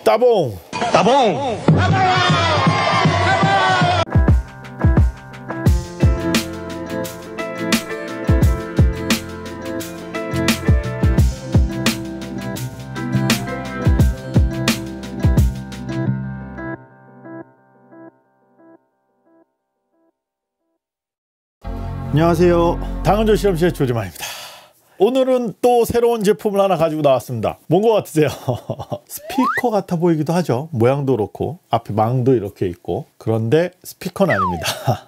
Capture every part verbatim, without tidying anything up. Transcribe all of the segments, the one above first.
따봉! 따봉! 안녕하세요. 당근조 실험실의 조재만입니다. 오늘은 또 새로운 제품을 하나 가지고 나왔습니다. 뭔 것 같으세요? 스피커 같아 보이기도 하죠. 모양도 그렇고 앞에 망도 이렇게 있고. 그런데 스피커는 아닙니다.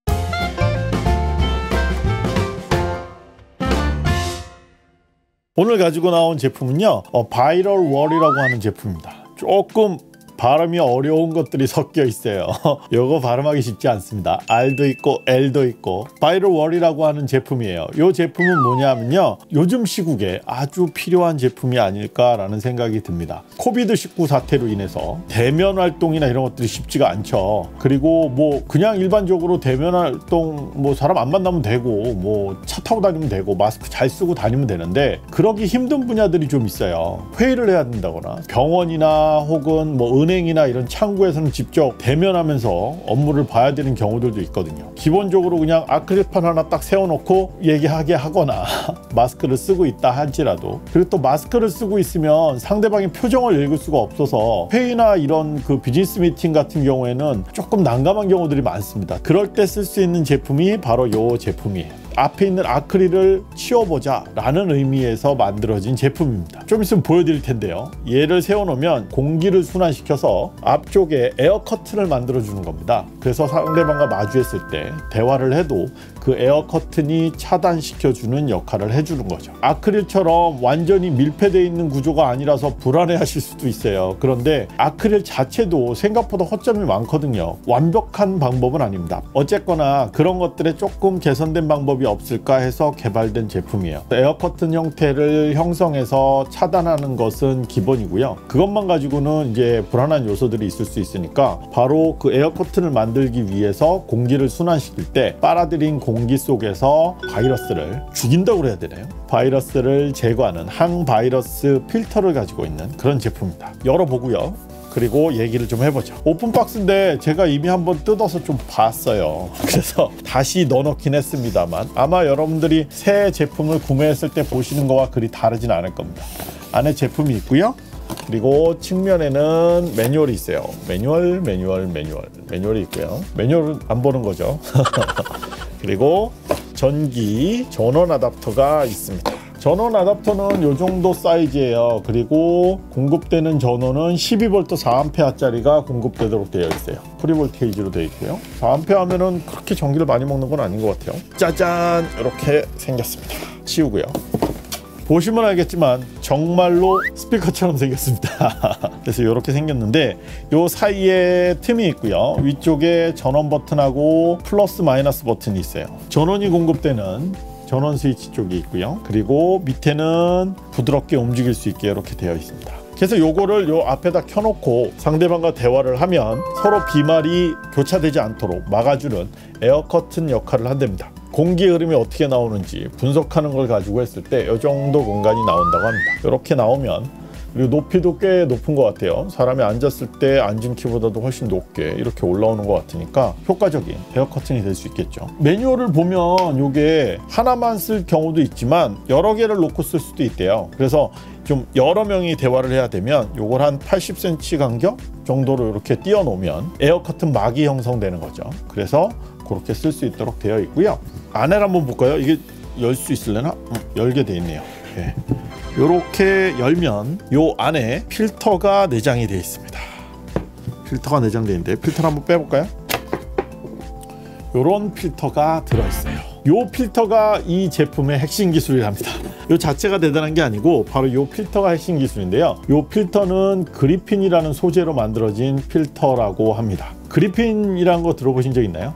오늘 가지고 나온 제품은요, 어, 바이럴 월이라고 하는 제품입니다. 조금 발음이 어려운 것들이 섞여 있어요. 이거 발음하기 쉽지 않습니다. R도 있고 L도 있고. 바이럴 월이라고 하는 제품이에요. 이 제품은 뭐냐면요, 요즘 시국에 아주 필요한 제품이 아닐까라는 생각이 듭니다. 코비드 십구 사태로 인해서 대면 활동이나 이런 것들이 쉽지가 않죠. 그리고 뭐 그냥 일반적으로 대면 활동 뭐 사람 안 만나면 되고 뭐 차 타고 다니면 되고 마스크 잘 쓰고 다니면 되는데, 그러기 힘든 분야들이 좀 있어요. 회의를 해야 된다거나 병원이나 혹은 뭐 은행이나 이런 창구에서는 직접 대면하면서 업무를 봐야 되는 경우들도 있거든요. 기본적으로 그냥 아크릴판 하나 딱 세워놓고 얘기하게 하거나 마스크를 쓰고 있다 할지라도, 그리고 또 마스크를 쓰고 있으면 상대방의 표정을 읽을 수가 없어서 회의나 이런 그 비즈니스 미팅 같은 경우에는 조금 난감한 경우들이 많습니다. 그럴 때 쓸 수 있는 제품이 바로 이 제품이에요. 앞에 있는 아크릴을 치워보자 라는 의미에서 만들어진 제품입니다. 좀 있으면 보여드릴 텐데요, 얘를 세워놓으면 공기를 순환시켜서 앞쪽에 에어 커튼을 만들어주는 겁니다. 그래서 상대방과 마주했을 때 대화를 해도 그 에어 커튼이 차단시켜주는 역할을 해주는 거죠. 아크릴처럼 완전히 밀폐되어 있는 구조가 아니라서 불안해 하실 수도 있어요. 그런데 아크릴 자체도 생각보다 허점이 많거든요. 완벽한 방법은 아닙니다. 어쨌거나 그런 것들에 조금 개선된 방법이 없을까 해서 개발된 제품이에요. 에어 커튼 형태를 형성해서 차단하는 것은 기본이고요. 그것만 가지고는 이제 불안한 요소들이 있을 수 있으니까 바로 그 에어 커튼을 만들기 위해서 공기를 순환시킬 때 빨아들인 공기 속에서 바이러스를 죽인다고 해야 되나요? 바이러스를 제거하는 항바이러스 필터를 가지고 있는 그런 제품입니다. 열어보고요, 그리고 얘기를 좀 해보죠. 오픈박스인데 제가 이미 한번 뜯어서 좀 봤어요. 그래서 다시 넣어놓긴 했습니다만 아마 여러분들이 새 제품을 구매했을 때 보시는 거와 그리 다르진 않을 겁니다. 안에 제품이 있고요. 그리고 측면에는 매뉴얼이 있어요. 매뉴얼, 매뉴얼, 매뉴얼. 매뉴얼이 있고요. 매뉴얼은 안 보는 거죠. 그리고 전기 전원 아답터가 있습니다. 전원 아답터는 이 정도 사이즈예요. 그리고 공급되는 전원은 십이 볼트 사 암페어짜리가 공급되도록 되어 있어요. 프리볼테이지로 되어 있고요. 사 암페어 하면은 그렇게 전기를 많이 먹는 건 아닌 것 같아요. 짜잔! 이렇게 생겼습니다. 치우고요. 보시면 알겠지만 정말로 스피커처럼 생겼습니다. 그래서 이렇게 생겼는데 이 사이에 틈이 있고요. 위쪽에 전원 버튼하고 플러스 마이너스 버튼이 있어요. 전원이 공급되는 전원 스위치 쪽이 있고요. 그리고 밑에는 부드럽게 움직일 수 있게 이렇게 되어 있습니다. 그래서 요거를 요 앞에다 켜놓고 상대방과 대화를 하면 서로 비말이 교차되지 않도록 막아주는 에어 커튼 역할을 한답니다. 공기 흐름이 어떻게 나오는지 분석하는 걸 가지고 했을 때 이 정도 공간이 나온다고 합니다. 이렇게 나오면, 그리고 높이도 꽤 높은 것 같아요. 사람이 앉았을 때 앉은 키보다도 훨씬 높게 이렇게 올라오는 것 같으니까 효과적인 에어 커튼이 될 수 있겠죠. 매뉴얼을 보면 이게 하나만 쓸 경우도 있지만 여러 개를 놓고 쓸 수도 있대요. 그래서 좀 여러 명이 대화를 해야 되면 이걸 한 팔십 센티미터 간격 정도로 이렇게 띄워 놓으면 에어 커튼 막이 형성되는 거죠. 그래서 그렇게 쓸 수 있도록 되어 있고요. 안에를 한번 볼까요? 이게 열 수 있을려나? 음, 열게 돼 있네요. 네. 이렇게 열면 요 안에 필터가 내장이 되어 있습니다. 필터가 내장되어 있는데 필터를 한번 빼볼까요? 이런 필터가 들어있어요. 요 필터가 이 제품의 핵심 기술이랍니다. 요 자체가 대단한 게 아니고 바로 요 필터가 핵심 기술인데요. 요 필터는 그리핀이라는 소재로 만들어진 필터라고 합니다. 그리핀이라는 거 들어보신 적 있나요?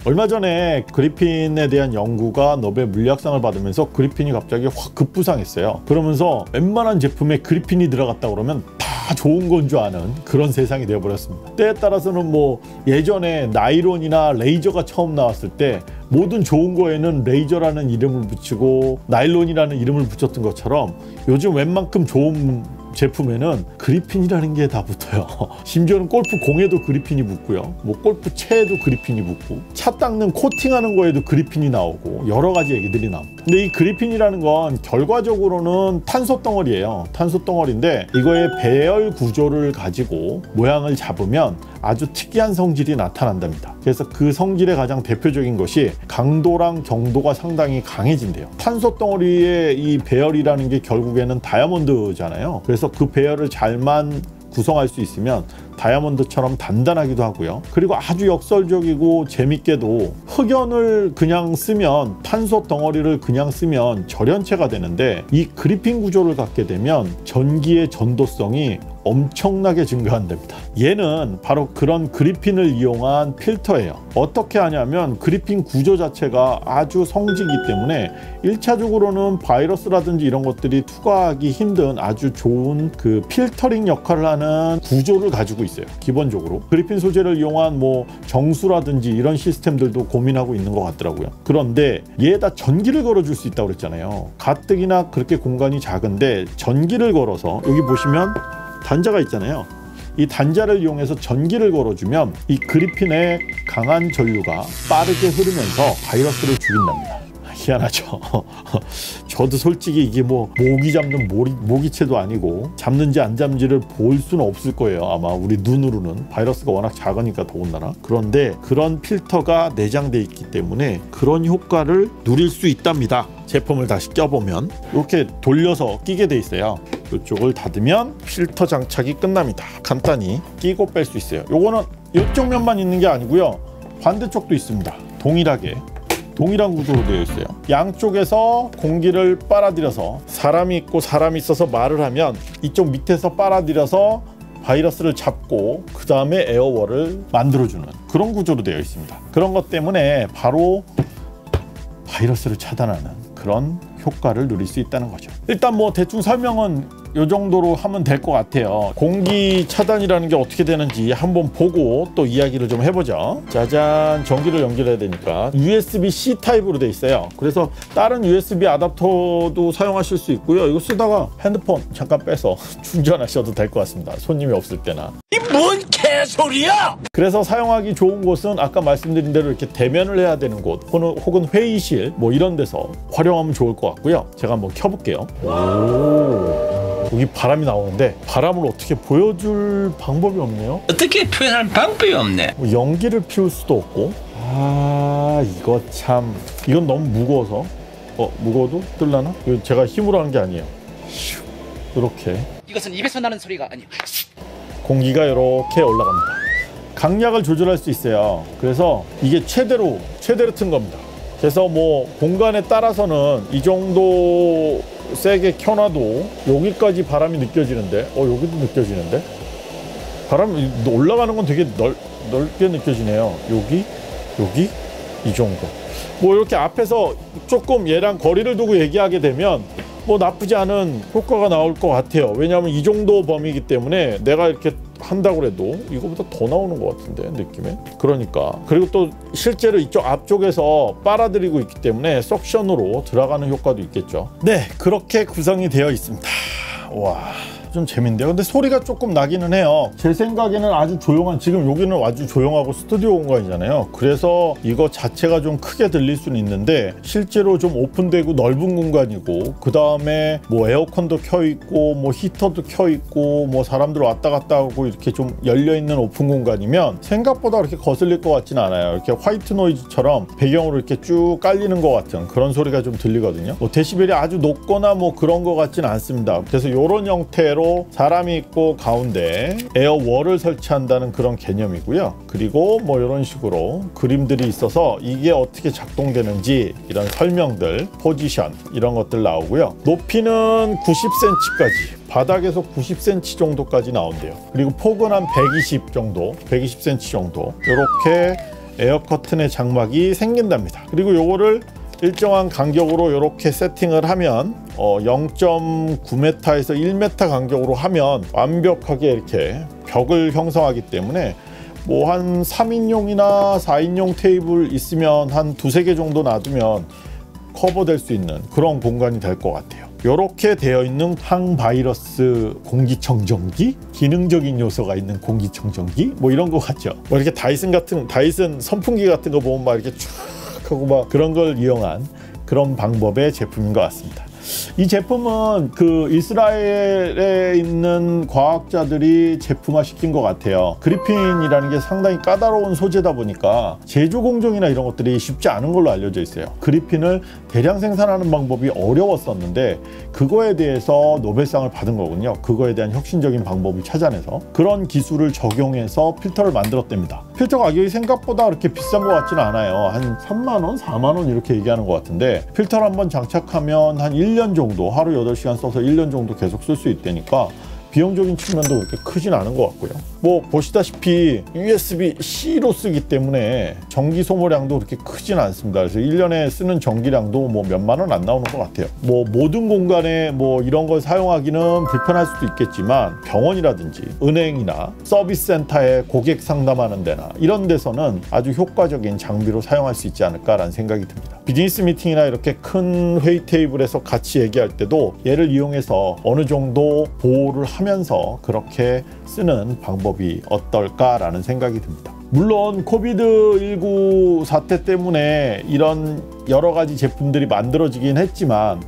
얼마 전에 그리핀에 대한 연구가 노벨 물리학상을 받으면서 그리핀이 갑자기 확 급부상했어요. 그러면서 웬만한 제품에 그리핀이 들어갔다 그러면 다 좋은 건 줄 아는 그런 세상이 되어버렸습니다. 때에 따라서는 뭐 예전에 나일론이나 레이저가 처음 나왔을 때 모든 좋은 거에는 레이저라는 이름을 붙이고 나일론이라는 이름을 붙였던 것처럼 요즘 웬만큼 좋은 제품에는 그리핀이라는 게 다 붙어요. 심지어는 골프 공에도 그리핀이 붙고요. 뭐 골프 채에도 그리핀이 붙고 차 닦는 코팅하는 거에도 그리핀이 나오고 여러 가지 얘기들이 나옵니다. 근데 이 그리핀이라는 건 결과적으로는 탄소 덩어리예요. 탄소 덩어리인데 이거의 배열 구조를 가지고 모양을 잡으면 아주 특이한 성질이 나타난답니다. 그래서 그 성질의 가장 대표적인 것이 강도랑 경도가 상당히 강해진대요. 탄소 덩어리의 이 배열이라는 게 결국에는 다이아몬드잖아요. 그래서 그 배열을 잘만 구성할 수 있으면 다이아몬드처럼 단단하기도 하고요. 그리고 아주 역설적이고 재밌게도 흑연을 그냥 쓰면 탄소 덩어리를 그냥 쓰면 절연체가 되는데 이 그리핀 구조를 갖게 되면 전기의 전도성이 엄청나게 증가한답니다. 얘는 바로 그런 그리핀을 이용한 필터예요. 어떻게 하냐면 그리핀 구조 자체가 아주 성지이기 때문에 일 차적으로는 바이러스라든지 이런 것들이 투과하기 힘든 아주 좋은 그 필터링 역할을 하는 구조를 가지고 있어요. 기본적으로 그리핀 소재를 이용한 뭐 정수라든지 이런 시스템들도 고민하고 있는 것 같더라고요. 그런데 얘에다 전기를 걸어줄 수 있다고 그랬잖아요. 가뜩이나 그렇게 공간이 작은데 전기를 걸어서 여기 보시면 단자가 있잖아요. 이 단자를 이용해서 전기를 걸어주면 이 그리핀의 강한 전류가 빠르게 흐르면서 바이러스를 죽인답니다. 희한하죠. 저도 솔직히 이게 뭐 모기 잡는 모기, 모기채도 아니고 잡는지 안 잡는지를 볼 수는 없을 거예요. 아마 우리 눈으로는 바이러스가 워낙 작으니까 더군다나. 그런데 그런 필터가 내장돼 있기 때문에 그런 효과를 누릴 수 있답니다. 제품을 다시 껴보면 이렇게 돌려서 끼게 돼 있어요. 이쪽을 닫으면 필터 장착이 끝납니다. 간단히 끼고 뺄 수 있어요. 요거는 이쪽 면만 있는 게 아니고요. 반대쪽도 있습니다. 동일하게 동일한 구조로 되어 있어요. 양쪽에서 공기를 빨아들여서 사람이 있고 사람이 있어서 말을 하면 이쪽 밑에서 빨아들여서 바이러스를 잡고 그 다음에 에어월을 만들어주는 그런 구조로 되어 있습니다. 그런 것 때문에 바로 바이러스를 차단하는 그런 효과를 누릴 수 있다는 거죠. 일단 뭐 대충 설명은 이 정도로 하면 될 것 같아요. 공기 차단이라는 게 어떻게 되는지 한번 보고 또 이야기를 좀 해보죠. 짜잔, 전기를 연결해야 되니까 유에스비 씨 타입으로 돼 있어요. 그래서 다른 유에스비 아답터도 사용하실 수 있고요. 이거 쓰다가 핸드폰 잠깐 빼서 충전하셔도 될 것 같습니다. 손님이 없을 때나. 이 뭔 개소리야! 그래서 사용하기 좋은 곳은 아까 말씀드린 대로 이렇게 대면을 해야 되는 곳 혹은 회의실 뭐 이런 데서 활용하면 좋을 것 같고요. 제가 한번 켜볼게요. 오, 여기 바람이 나오는데 바람을 어떻게 보여줄 방법이 없네요. 어떻게 표현할 방법이 없네. 뭐 연기를 피울 수도 없고. 아, 이거 참 이건 너무 무거워서 어 무거워도 뜰라나? 이거 제가 힘으로 하는 게 아니에요. 이렇게 이것은 입에서 나는 소리가 아니에요. 공기가 이렇게 올라갑니다. 강약을 조절할 수 있어요. 그래서 이게 최대로 최대로 튼 겁니다. 그래서 뭐 공간에 따라서는 이 정도 세게 켜놔도 여기까지 바람이 느껴지는데 어 여기도 느껴지는데 바람이 올라가는 건 되게 넓, 넓게 느껴지네요. 여기 여기 이 정도. 뭐 이렇게 앞에서 조금 얘랑 거리를 두고 얘기하게 되면 뭐 나쁘지 않은 효과가 나올 것 같아요. 왜냐하면 이 정도 범위이기 때문에 내가 이렇게 한다고 해도 이거보다 더 나오는 것 같은데 느낌에. 그러니까 그리고 또 실제로 이쪽 앞쪽에서 빨아들이고 있기 때문에 석션으로 들어가는 효과도 있겠죠. 네, 그렇게 구성이 되어 있습니다. 와, 좀 재밌는데요. 근데 소리가 조금 나기는 해요. 제 생각에는 아주 조용한, 지금 여기는 아주 조용하고 스튜디오 공간이잖아요. 그래서 이거 자체가 좀 크게 들릴 수는 있는데 실제로 좀 오픈되고 넓은 공간이고 그 다음에 뭐 에어컨도 켜 있고 뭐 히터도 켜 있고 뭐 사람들 왔다 갔다 하고 이렇게 좀 열려 있는 오픈 공간이면 생각보다 그렇게 거슬릴 것 같지는 않아요. 이렇게 화이트 노이즈처럼 배경으로 이렇게 쭉 깔리는 것 같은 그런 소리가 좀 들리거든요. 뭐 데시벨이 아주 높거나 뭐 그런 것 같지는 않습니다. 그래서 이런 형태로 사람이 있고 가운데 에어월을 설치한다는 그런 개념이고요. 그리고 뭐 이런 식으로 그림들이 있어서 이게 어떻게 작동되는지 이런 설명들, 포지션 이런 것들 나오고요. 높이는 구십 센티미터까지, 바닥에서 구십 센티미터 정도까지 나온대요. 그리고 폭은 한 백이십 정도, 백이십 센티미터 정도 이렇게 에어 커튼의 장막이 생긴답니다. 그리고 요거를 일정한 간격으로 이렇게 세팅을 하면 어, 영 점 구 미터에서 일 미터 간격으로 하면 완벽하게 이렇게 벽을 형성하기 때문에 뭐 한 삼 인용이나 사 인용 테이블 있으면 한 두세 개 정도 놔두면 커버될 수 있는 그런 공간이 될 것 같아요. 이렇게 되어 있는 항바이러스 공기청정기, 기능적인 요소가 있는 공기청정기 뭐 이런 거 같죠. 뭐 이렇게 다이슨 같은 다이슨 선풍기 같은 거 보면 막 이렇게 쫙 하고 막 그런 걸 이용한 그런 방법의 제품인 것 같습니다. 이 제품은 그 이스라엘에 있는 과학자들이 제품화 시킨 것 같아요. 그리핀이라는 게 상당히 까다로운 소재다 보니까 제조 공정이나 이런 것들이 쉽지 않은 걸로 알려져 있어요. 그리핀을 대량 생산하는 방법이 어려웠었는데 그거에 대해서 노벨상을 받은 거군요. 그거에 대한 혁신적인 방법을 찾아내서 그런 기술을 적용해서 필터를 만들었답니다. 필터 가격이 생각보다 그렇게 비싼 것 같지는 않아요. 한 삼만 원, 사만 원 이렇게 얘기하는 것 같은데 필터를 한번 장착하면 한 일 년 정도, 하루 여덟 시간 써서 일 년 정도 계속 쓸 수 있다니까 비용적인 측면도 그렇게 크진 않은 것 같고요. 뭐 보시다시피 유에스비-C로 쓰기 때문에 전기 소모량도 그렇게 크진 않습니다. 그래서 일 년에 쓰는 전기량도 뭐 몇만 원 안 나오는 것 같아요. 뭐 모든 공간에 뭐 이런 걸 사용하기는 불편할 수도 있겠지만 병원이라든지 은행이나 서비스 센터에 고객 상담하는 데나 이런 데서는 아주 효과적인 장비로 사용할 수 있지 않을까라는 생각이 듭니다. 비즈니스 미팅이나 이렇게 큰 회의 테이블에서 같이 얘기할 때도 얘를 이용해서 어느 정도 보호를 하면서 그렇게 쓰는 방법이 어떨까라는 생각이 듭니다. 물론 코비드 십구 사태 때문에 이런 여러 가지 제품들이 만들어지긴 했지만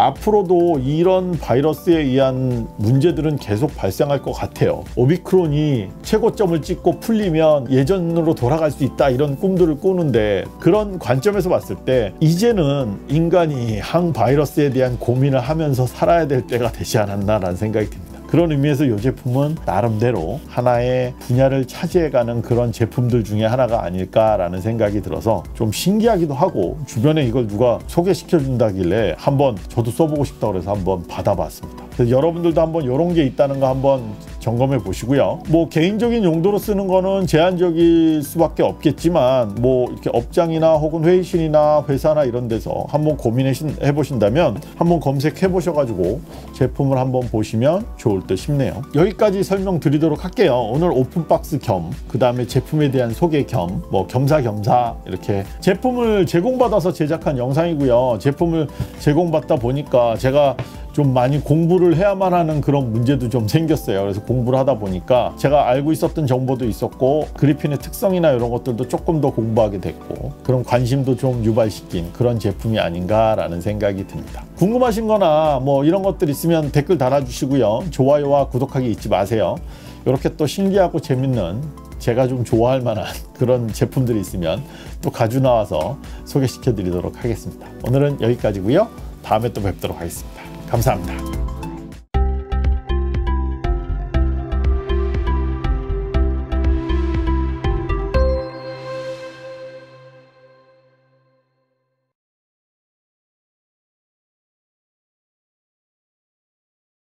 앞으로도 이런 바이러스에 의한 문제들은 계속 발생할 것 같아요. 오미크론이 최고점을 찍고 풀리면 예전으로 돌아갈 수 있다 이런 꿈들을 꾸는데 그런 관점에서 봤을 때 이제는 인간이 항바이러스에 대한 고민을 하면서 살아야 될 때가 되지 않았나라는 생각이 듭니다. 그런 의미에서 이 제품은 나름대로 하나의 분야를 차지해가는 그런 제품들 중에 하나가 아닐까라는 생각이 들어서 좀 신기하기도 하고 주변에 이걸 누가 소개시켜 준다길래 한번 저도 써보고 싶다고 해서 한번 받아봤습니다. 그래서 여러분들도 한번 이런 게 있다는 거 한번 점검해 보시고요. 뭐 개인적인 용도로 쓰는 거는 제한적일 수밖에 없겠지만 뭐 이렇게 업장이나 혹은 회의실이나 회사나 이런 데서 한번 고민해 보신다면 한번 검색해 보셔가지고 제품을 한번 보시면 좋을 듯 싶네요. 여기까지 설명드리도록 할게요. 오늘 오픈박스 겸 그 다음에 제품에 대한 소개 겸 뭐 겸사겸사 이렇게 제품을 제공받아서 제작한 영상이고요. 제품을 제공받다 보니까 제가 좀 많이 공부를 해야만 하는 그런 문제도 좀 생겼어요. 그래서 공부를 하다 보니까 제가 알고 있었던 정보도 있었고 그리핀의 특성이나 이런 것들도 조금 더 공부하게 됐고 그런 관심도 좀 유발시킨 그런 제품이 아닌가라는 생각이 듭니다. 궁금하신 거나 뭐 이런 것들 있으면 댓글 달아주시고요. 좋아요와 구독하기 잊지 마세요. 이렇게 또 신기하고 재밌는 제가 좀 좋아할 만한 그런 제품들이 있으면 또 가져 나와서 소개시켜 드리도록 하겠습니다. 오늘은 여기까지고요. 다음에 또 뵙도록 하겠습니다. 감사합니다.